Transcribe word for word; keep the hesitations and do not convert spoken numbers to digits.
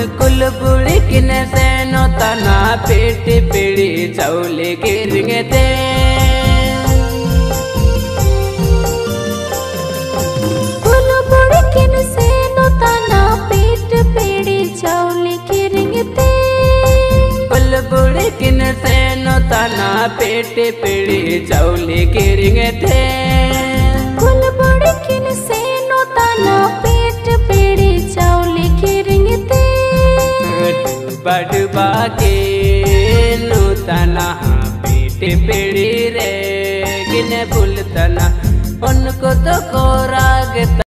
कुल बुड़ी किने से नो तना पेट पीड़ी चौले के रिंगे थे कुल बुड़ी किने से नो तना पेट पीड़ी चौले के रिंगे थे कुल बुड़ी किने से नो तना पेट पीड़ी चौले के रिंगे थे कुल बुड़ी किने से नो तना पेट पीड़ी चौले के रिंगे थे बड़बा के नूतना पेट पीड़ी रे किने भूलतना उनको तो को राग